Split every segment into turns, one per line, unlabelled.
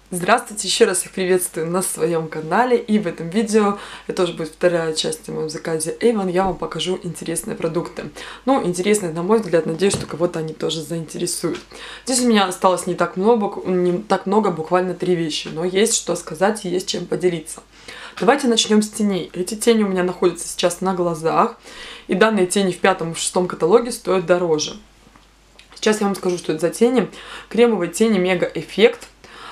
Здравствуйте, еще раз всех приветствую на своем канале, и в этом видео, это тоже будет вторая часть о моем заказе Avon, я вам покажу интересные продукты. Ну, интересные, на мой взгляд, надеюсь, что кого-то они тоже заинтересуют. Здесь у меня осталось не так много, буквально 3 вещи, но есть что сказать и есть чем поделиться. Давайте начнем с теней. Эти тени у меня находятся сейчас на глазах, и данные тени в 5 и в 6 каталоге стоят дороже. Сейчас я вам скажу, что это за тени. Кремовые тени Мега Эффект.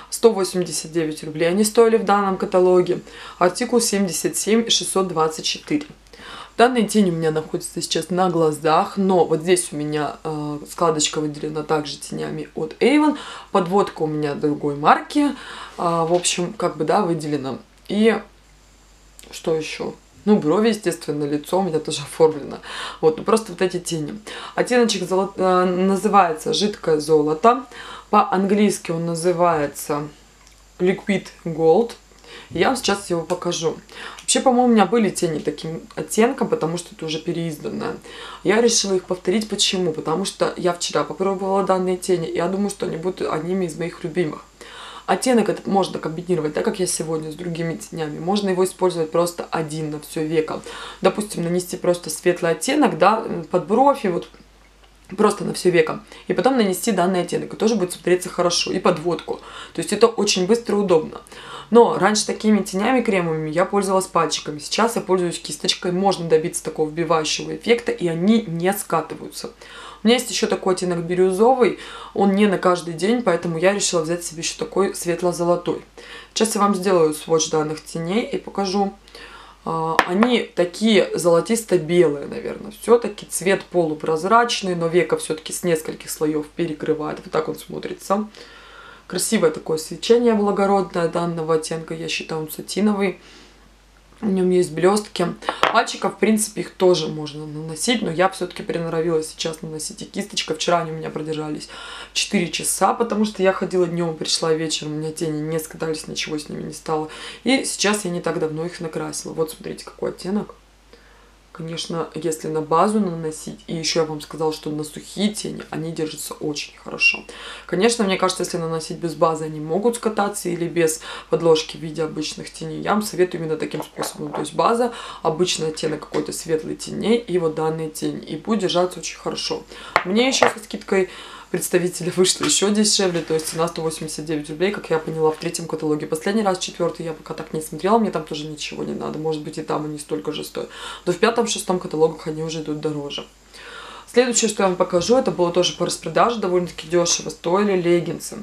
189 рублей они стоили в данном каталоге. Артикул 77 624. Данные тени у меня находятся сейчас на глазах, но вот здесь у меня складочка выделена также тенями от Avon. Подводка у меня другой марки. В общем, как бы, да, выделена. И что еще? Ну, брови, естественно, лицо у меня тоже оформлено. Вот, ну просто вот эти тени. Оттеночек называется «Жидкое золото». По-английски он называется Liquid Gold. Я вам сейчас его покажу. Вообще, по-моему, у меня были тени таким оттенком, потому что это уже переизданное. Я решила их повторить. Почему? Потому что я вчера попробовала данные тени, и я думаю, что они будут одними из моих любимых. Оттенок этот можно комбинировать, так как я сегодня, с другими тенями. Можно его использовать просто один на все веко. Допустим, нанести просто светлый оттенок, да, под бровь, и вот просто на все веко. И потом нанести данный оттенок, и тоже будет смотреться хорошо. И подводку. То есть это очень быстро и удобно. Но раньше такими тенями кремовыми я пользовалась пальчиками. Сейчас я пользуюсь кисточкой. Можно добиться такого вбивающего эффекта, и они не скатываются. У меня есть еще такой оттенок бирюзовый. Он не на каждый день, поэтому я решила взять себе еще такой светло-золотой. Сейчас я вам сделаю сводч данных теней и покажу. Они такие золотисто-белые, наверное. Все-таки цвет полупрозрачный, но веко все-таки с нескольких слоев перекрывает. Вот так он смотрится. Красивое такое свечение благородное данного оттенка. Я считаю, он сатиновый. В нем есть блестки. Пальчиков, в принципе, их тоже можно наносить, но я все-таки приноровилась сейчас наносить и кисточкой. Вчера они у меня продержались 4 часа, потому что я ходила днем, пришла вечером, у меня тени не скатались, ничего с ними не стало. И сейчас я не так давно их накрасила. Вот смотрите, какой оттенок. Конечно, если на базу наносить, и еще я вам сказала, что на сухие тени они держатся очень хорошо. Конечно, мне кажется, если наносить без базы, они могут скататься или без подложки в виде обычных теней. Я вам советую именно таким способом. То есть база, обычный оттенок какой-то светлой теней и вот данные тени. И будет держаться очень хорошо. Мне еще со скидкой представителя вышло еще дешевле, то есть цена 189 рублей, как я поняла, в 3 каталоге. Последний раз 4 я пока так не смотрела, мне там тоже ничего не надо, может быть и там они столько же стоят. Но в 5-6 каталогах они уже идут дороже. Следующее, что я вам покажу, это было тоже по распродаже, довольно-таки дешево стоили леггинсы.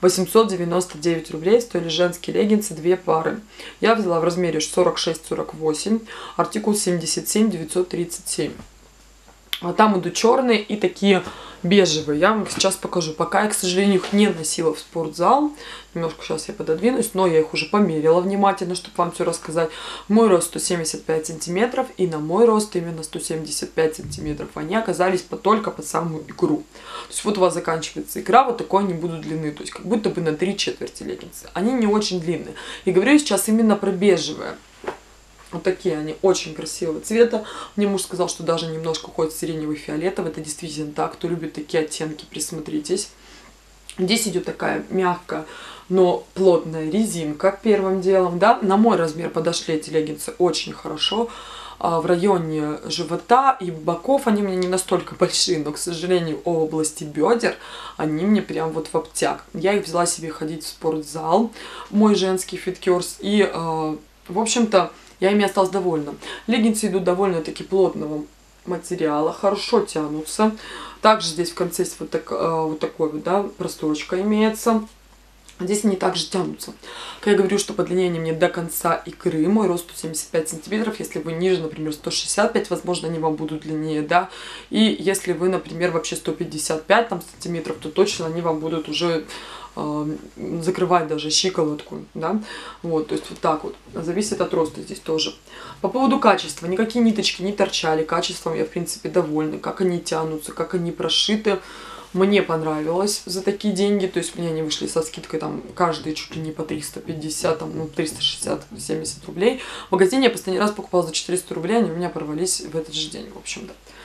899 рублей стоили женские леггинсы, 2 пары. Я взяла в размере 46-48, артикул 77-937. А там идут черные и такие бежевые. Я вам их сейчас покажу. Пока я, к сожалению, их не носила в спортзал. Немножко сейчас я пододвинусь, но я их уже померила внимательно, чтобы вам все рассказать. Мой рост 175 сантиметров, и на мой рост именно 175 сантиметров они оказались только под самую икру. То есть вот у вас заканчивается икра, вот такой они будут длины. То есть как будто бы на 3/4 леггинсы. Они не очень длинные. И говорю сейчас именно про бежевые. Вот такие они, очень красивого цвета. Мне муж сказал, что даже немножко ходит сиреневый, фиолетовый. Это действительно так. Кто любит такие оттенки, присмотритесь. Здесь идет такая мягкая, но плотная резинка первым делом. Да? На мой размер подошли эти леггинсы очень хорошо. В районе живота и боков они у меня не настолько большие, но, к сожалению, в области бедер они мне прям вот в обтяг. Я их взяла себе ходить в спортзал, мой женский фиткерс, и, в общем-то, я ими осталась довольна. Леггинсы идут довольно-таки плотного материала, хорошо тянутся. Также здесь в конце есть вот такой вот, да, просторочка имеется. Здесь они также тянутся. Как я говорю, что по длине они мне до конца икры. Мой рост 175 сантиметров. Если вы ниже, например, 165, возможно, они вам будут длиннее, да. И если вы, например, вообще 155 там, сантиметров, то точно они вам будут уже закрывать даже щиколотку, да, вот, то есть вот так вот, зависит от роста здесь тоже. По поводу качества, никакие ниточки не торчали, качеством я, в принципе, довольна, как они тянутся, как они прошиты, мне понравилось за такие деньги, то есть мне они вышли со скидкой там каждые чуть ли не по 350, там, ну, 360-70 рублей. В магазине я последний раз покупала за 400 рублей, они у меня порвались в этот же день, в общем-то.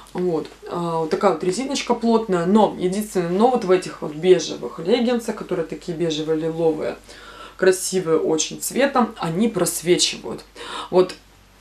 Вот, вот такая вот резиночка плотная, но единственное, но вот в этих вот бежевых леггинсах, которые такие бежевые лиловые, красивые очень цветом, они просвечивают. Вот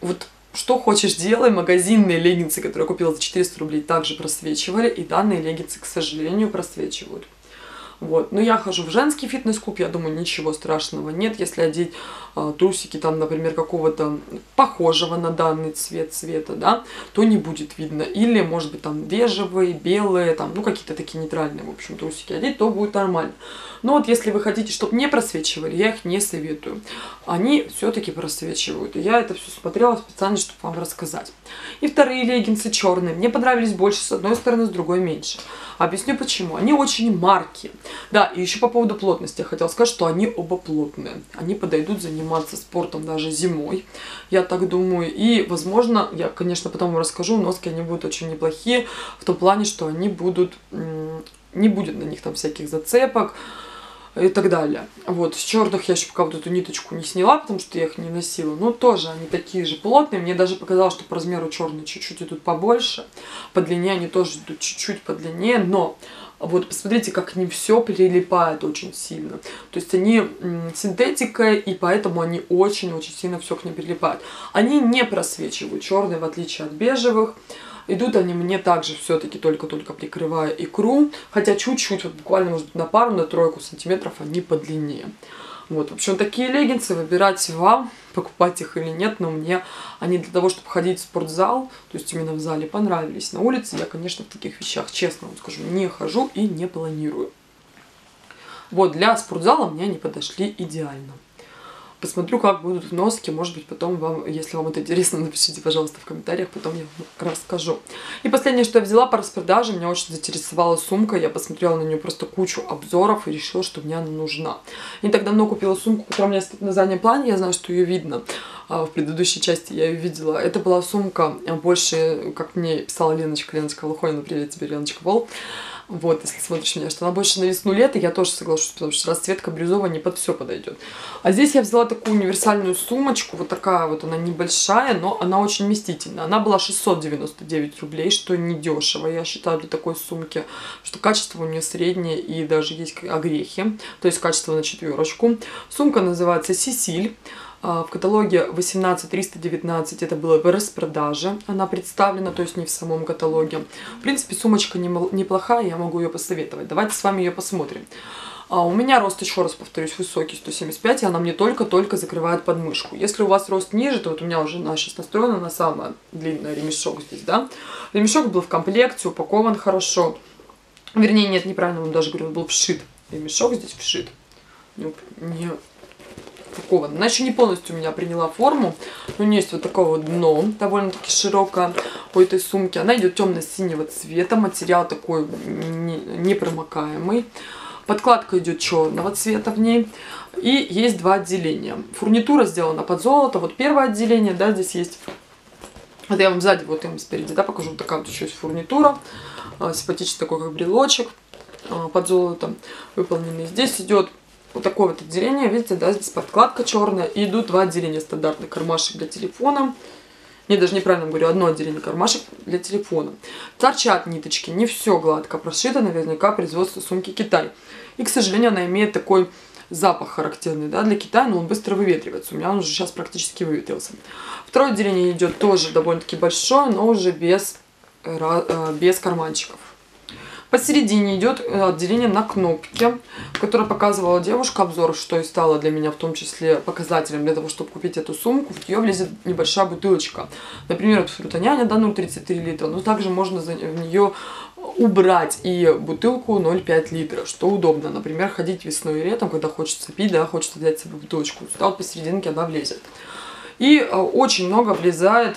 что хочешь делай, магазинные леггинсы, которые я купила за 400 рублей, также просвечивали, и данные леггинсы, к сожалению, просвечивают. Вот. Но я хожу в женский фитнес-клуб, я думаю, ничего страшного нет. Если одеть трусики, там, например, какого-то похожего на данный цвет цвета, да, то не будет видно. Или, может быть, там бежевые, белые, там, ну, какие-то такие нейтральные, в общем, трусики одеть, то будет нормально. Но вот если вы хотите, чтобы не просвечивали, я их не советую. Они все-таки просвечивают. И я это все смотрела специально, чтобы вам рассказать. И вторые леггинсы черные. Мне понравились больше с одной стороны, с другой меньше. Объясню почему. Они очень маркие. Да, и еще по поводу плотности я хотела сказать, что они оба плотные. Они подойдут заниматься спортом даже зимой, я так думаю. И, возможно, я, конечно, потом вам расскажу, носки они будут очень неплохие, в том плане, что они будут, не будет на них там всяких зацепок и так далее. Вот, с черных я еще пока вот эту ниточку не сняла, потому что я их не носила. Но тоже они такие же плотные. Мне даже показалось, что по размеру черные чуть-чуть идут побольше. По длине они тоже идут чуть-чуть подлиннее, но вот посмотрите, как к ним все прилипает очень сильно. То есть они синтетика, и поэтому они очень-очень сильно все к ним прилипают. Они не просвечивают черные, в отличие от бежевых. Идут они мне также все-таки только-только прикрывая икру, хотя чуть-чуть, вот буквально, может быть, на пару, на тройку сантиметров они подлиннее. Вот, в общем, такие леггинсы выбирать вам, покупать их или нет, но мне они для того, чтобы ходить в спортзал, то есть именно в зале, понравились. На улице я, конечно, в таких вещах, честно вам скажу, не хожу и не планирую. Вот, для спортзала мне они подошли идеально. Посмотрю, как будут носки, может быть, потом вам, если вам это интересно, напишите, пожалуйста, в комментариях, потом я вам расскажу. И последнее, что я взяла по распродаже, меня очень заинтересовала сумка, я посмотрела на нее просто кучу обзоров и решила, что мне она нужна. Не так давно купила сумку, которая у меня стоит на заднем плане, я знаю, что ее видно, в предыдущей части я ее видела. Это была сумка больше, как мне писала Леночка Лохонина, привет тебе, Леночка Вол. Вот, если смотришь меня, что она больше на весну-лето, я тоже соглашусь, потому что расцветка бирюзовая не под все подойдет. А здесь я взяла такую универсальную сумочку, вот такая вот, она небольшая, но она очень вместительная. Она была 699 рублей, что недешево, я считаю, для такой сумки, что качество у нее среднее и даже есть огрехи, то есть качество на четверочку. Сумка называется Сесиль. В каталоге 18319 это было в распродаже, она представлена, то есть не в самом каталоге. В принципе, сумочка неплохая, я могу ее посоветовать. Давайте с вами ее посмотрим. У меня рост, еще раз повторюсь, высокий, 175, и она мне только-только закрывает подмышку. Если у вас рост ниже, то вот у меня уже сейчас настроена на самая длинная ремешок здесь, да. Ремешок был в комплекте, упакован хорошо. Вернее, нет, неправильно вам даже говорю, он был вшит. Ремешок здесь вшит. Не упакован. Она еще не полностью у меня приняла форму. У нее есть вот такое вот дно, довольно-таки широкое у этой сумки. Она идет темно-синего цвета, материал такой непромокаемый. Подкладка идет черного цвета в ней. И есть два отделения. Фурнитура сделана под золото. Вот первое отделение, да, здесь есть. Это я вам сзади, вот я вам спереди, да, покажу. Вот такая вот еще есть фурнитура. Симпатичный такой, как брелочек под золотом выполненный. Здесь идет вот такое вот отделение, видите, да, здесь подкладка черная, и идут два отделения стандартных, кармашек для телефона. Не, даже неправильно говорю, одно отделение кармашек для телефона. Торчат ниточки, не все гладко прошито, наверняка производство сумки Китай. И, к сожалению, она имеет такой запах характерный, да, для Китая, но он быстро выветривается. У меня он уже сейчас практически выветрился. Второе отделение идет тоже довольно-таки большое, но уже без карманчиков. Посередине идет отделение на кнопке, которое показывала девушка обзор, что и стало для меня в том числе показателем для того, чтобы купить эту сумку. В нее влезет небольшая бутылочка. Например, вот фрутоняня, да, 0,33 литра, но также можно в нее убрать и бутылку 0,5 литра, что удобно. Например, ходить весной и летом, когда хочется пить, да, хочется взять себе бутылочку. Сюда вот посерединке она влезет. И очень много влезает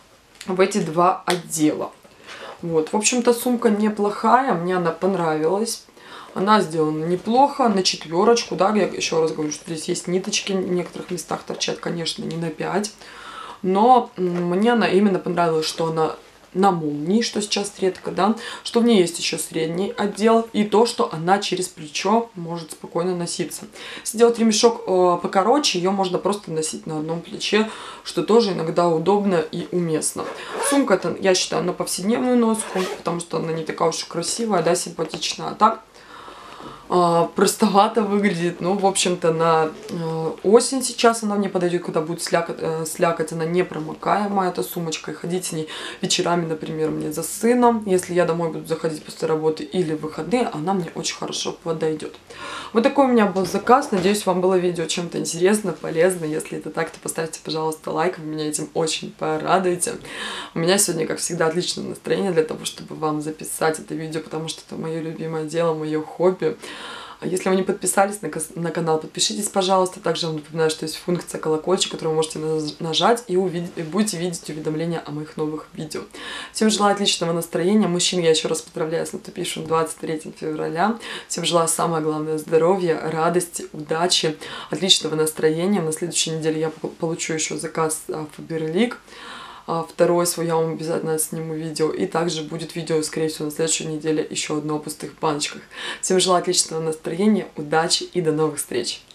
в эти два отдела. Вот, в общем-то, сумка неплохая, мне она понравилась. Она сделана неплохо, на четверочку, да, я еще раз говорю, что здесь есть ниточки, в некоторых местах торчат, конечно, не на 5. Но мне она именно понравилась, что она на молнии, что сейчас редко, да, что в ней есть еще средний отдел, и то, что она через плечо может спокойно носиться. Если делать ремешок покороче, ее можно просто носить на одном плече, что тоже иногда удобно и уместно. Сумка, это, я считаю, на повседневную носку, потому что она не такая уж и красивая, да, симпатичная, а так простовато выглядит. Ну, в общем-то, на осень сейчас она мне подойдет, когда будет слякоть, она не промокаемая, эта сумочка, и ходить с ней вечерами, например, мне за сыном, если я домой буду заходить после работы или в выходные, она мне очень хорошо подойдет. Вот такой у меня был заказ, надеюсь, вам было видео чем-то интересно, полезно. Если это так, то поставьте, пожалуйста, лайк, вы меня этим очень порадуете. У меня сегодня, как всегда, отличное настроение для того, чтобы вам записать это видео, потому что это мое любимое дело, мое хобби. Если вы не подписались на канал, подпишитесь, пожалуйста. Также вам напоминаю, что есть функция колокольчик, которую вы можете нажать и будете видеть уведомления о моих новых видео. Всем желаю отличного настроения. Мужчин я еще раз поздравляю с наступившим 23 февраля. Всем желаю самое главное здоровья, радости, удачи, отличного настроения. На следующей неделе я получу еще заказ Faberlic. Второй свой я вам обязательно сниму видео. И также будет видео, скорее всего, на следующей неделе еще одно о пустых баночках. Всем желаю отличного настроения, удачи и до новых встреч!